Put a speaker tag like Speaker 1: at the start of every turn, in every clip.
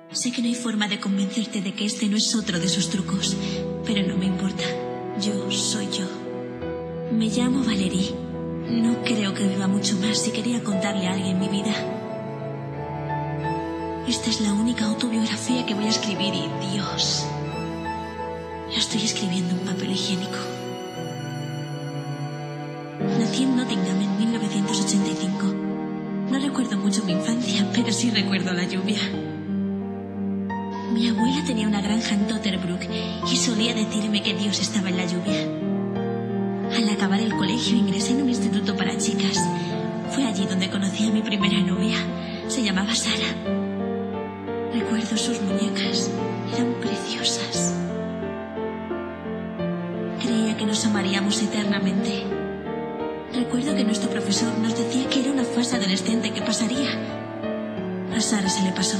Speaker 1: Sé que no hay forma de convencerte de que este no es otro de sus trucos, pero no me importa. Yo soy yo. Me llamo Valerie. No creo que viva mucho más y quería contarle a alguien mi vida. Esta es la única autobiografía que voy a escribir y, Dios, lo estoy escribiendo en papel higiénico. Nací en Nottingham en 1985. No recuerdo mucho mi infancia, pero sí recuerdo la lluvia. Mi abuela tenía una granja en Totterbrook y solía decirme que Dios estaba en la lluvia. Al acabar el colegio ingresé en un instituto para chicas. Fue allí donde conocí a mi primera novia. Se llamaba Sara. Recuerdo sus muñecas. Eran preciosas. Creía que nos amaríamos eternamente. Recuerdo que nuestro profesor nos decía que era una fase adolescente que pasaría. A Sara se le pasó.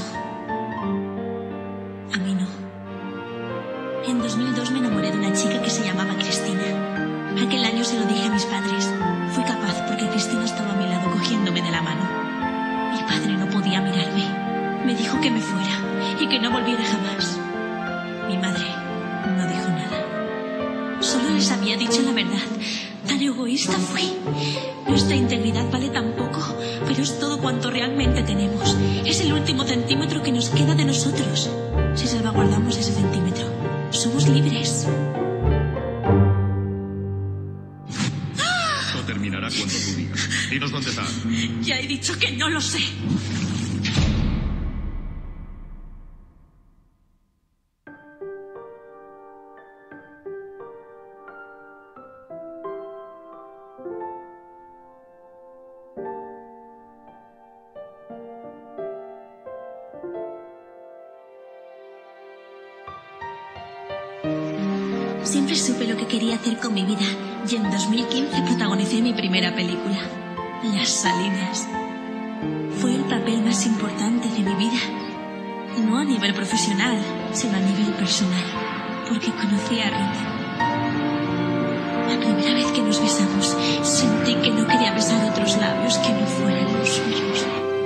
Speaker 1: A mí no. En 2002 me enamoré de una chica que se llamaba Cristina. Aquel año se lo dije a mis padres. Fui capaz porque Cristina estaba a mi lado cogiéndome de la mano. Mi padre no podía mirarme. Me dijo que me fuera y que no volviera jamás. Mi madre no dijo nada. Solo les había dicho la verdad. Tan egoísta fui. Nuestra integridad vale tan poco, pero es todo cuanto realmente tenemos. Es el último centímetro que nos queda de nosotros. Si salvaguardamos ese centímetro, somos libres.
Speaker 2: Todo terminará cuando tú digas. Dinos dónde está.
Speaker 1: Ya he dicho que no lo sé. Siempre supe lo que quería hacer con mi vida y en 2015 protagonicé mi primera película, Las Salinas. Fue el papel más importante de mi vida. No a nivel profesional, sino a nivel personal, porque conocí a Ruth. La primera vez que nos besamos, sentí que no quería besar otros labios que no fueran los suyos.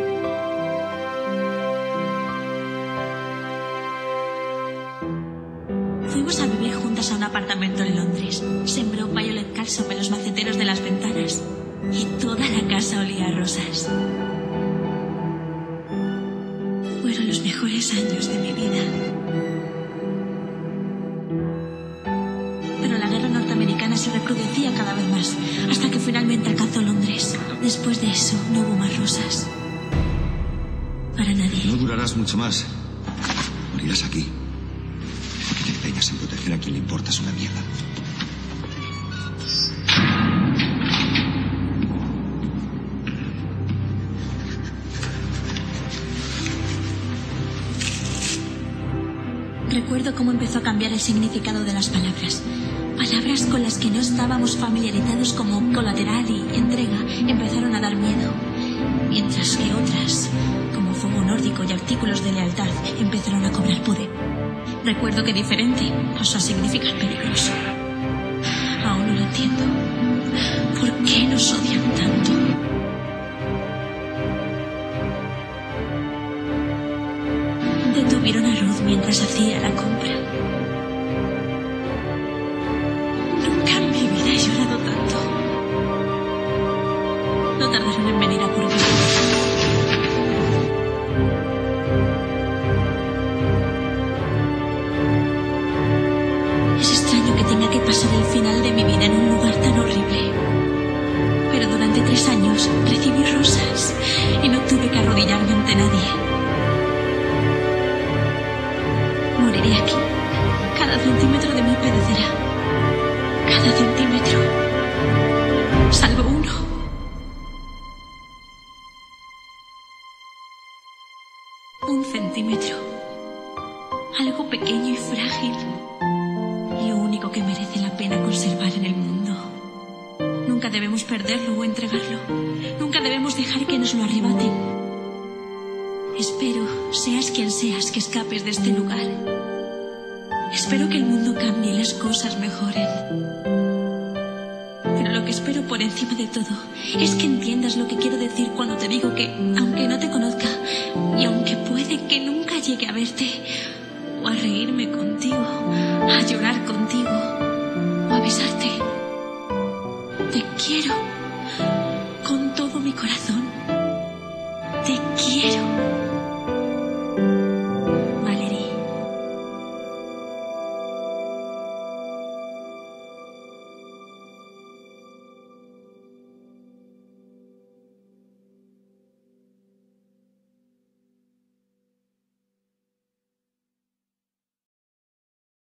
Speaker 1: Fuimos a vivir juntas a un apartamento en Londres. Sembró Violet Carson en los maceteros de las ventanas y toda la casa olía a rosas. Fueron los mejores años de mi vida. Pero la guerra norteamericana se recrudecía cada vez más, hasta que finalmente alcanzó Londres. Después de eso, no hubo más rosas. Para nadie.
Speaker 3: No durarás mucho más. Morirás aquí. Porque te empeñas en proteger a quien le importas una mierda.
Speaker 1: Recuerdo cómo empezó a cambiar el significado de las palabras. Palabras con las que no estábamos familiarizados como colateral y entrega empezaron a dar miedo. Mientras que otras, como fuego nórdico y artículos de lealtad, empezaron a cobrar poder. Recuerdo que diferente pasó a significar peligroso. Aún no lo entiendo. ¿Por qué nos odian tanto? Detuvieron a Ruth mientras hacía la compra. Nunca en mi vida he llorado tanto. No tardaron en venir a por mí. Es extraño que tenga que pasar el final de mi vida en un lugar tan horrible. Pero durante 3 años recibí rosas y no tuve que arrodillarme ante nadie. Moriré aquí. Cada centímetro de mí perecerá. Cada centímetro. Salvo uno. Un centímetro. Algo pequeño y frágil. Lo único que merece la pena conservar en el mundo. Nunca debemos perderlo o entregarlo. Nunca debemos dejar que nos lo arrebaten. Espero, seas quien seas, que escapes de este lugar. Espero que el mundo cambie y las cosas mejoren. Pero lo que espero por encima de todo es que entiendas lo que quiero decir cuando te digo que, aunque no te conozca, y aunque puede que nunca llegue a verte, o a reírme contigo, a llorar contigo, o a besarte,